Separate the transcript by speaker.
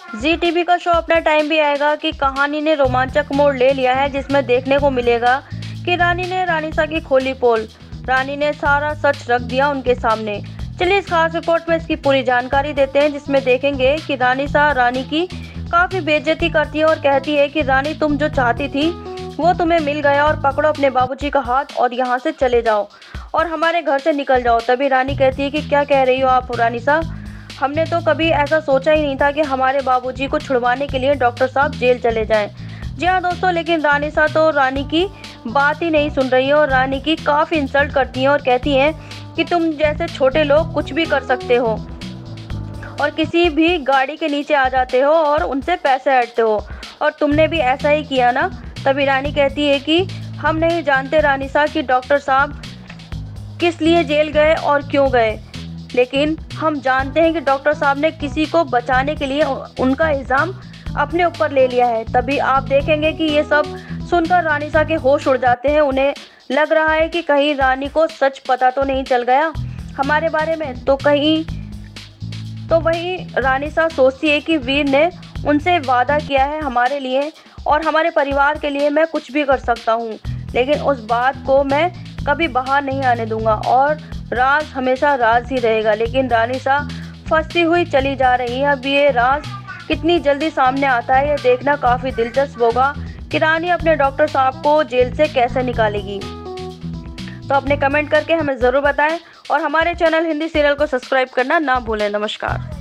Speaker 1: जी TV का show अपना time भी आएगा कि कहानी ने रोमांचक मोड़ ले लिया है, जिसमें देखने को मिलेगा कि रानी ने रानीसा की खोली पोल। रानी ने सारा सच रख दिया उनके सामने। चलिए इस खास रिपोर्ट में इसकी पूरी जानकारी देते हैं, जिसमें देखेंगे कि रानीसा रानी की काफी बेइज्जती करती है और कहती है कि रानी तुम जो चाहती थी वो तुम्हें मिल गया और पकड़ो अपने बाबूजी का हाथ और यहाँ से चले जाओ और हमारे घर से निकल जाओ। तभी रानी कहती है कि क्या कह रही हो आप रानीसा, हमने तो कभी ऐसा सोचा ही नहीं था कि हमारे बाबूजी को छुड़वाने के लिए डॉक्टर साहब जेल चले जाएं। जी हाँ दोस्तों, लेकिन रानीसा तो रानी की बात ही नहीं सुन रही है और रानी की काफ़ी इंसल्ट करती हैं और कहती हैं कि तुम जैसे छोटे लोग कुछ भी कर सकते हो और किसी भी गाड़ी के नीचे आ जाते हो और उनसे पैसे हटते हो, और तुमने भी ऐसा ही किया ना। तभी रानी कहती है कि हम नहीं जानते रानीसा कि डॉक्टर साहब किस लिए जेल गए और क्यों गए, लेकिन हम जानते हैं कि डॉक्टर साहब ने किसी को बचाने के लिए उनका इल्ज़ाम अपने ऊपर ले लिया है। तभी आप देखेंगे कि ये सब सुनकर रानीसा के होश उड़ जाते हैं। उन्हें लग रहा है कि कहीं रानी को सच पता तो नहीं चल गया हमारे बारे में, तो वही रानीसा सोचती है कि वीर ने उनसे वादा किया है हमारे लिए और हमारे परिवार के लिए मैं कुछ भी कर सकता हूँ, लेकिन उस बात को मैं कभी बाहर नहीं आने दूंगा और राज हमेशा राज ही रहेगा। लेकिन रानीसा फंसती हुई चली जा रही है। अब ये राज कितनी जल्दी सामने आता है, ये देखना काफ़ी दिलचस्प होगा कि रानी अपने डॉक्टर साहब को जेल से कैसे निकालेगी। तो अपने कमेंट करके हमें ज़रूर बताएं और हमारे चैनल हिंदी सीरियल को सब्सक्राइब करना ना भूलें। नमस्कार।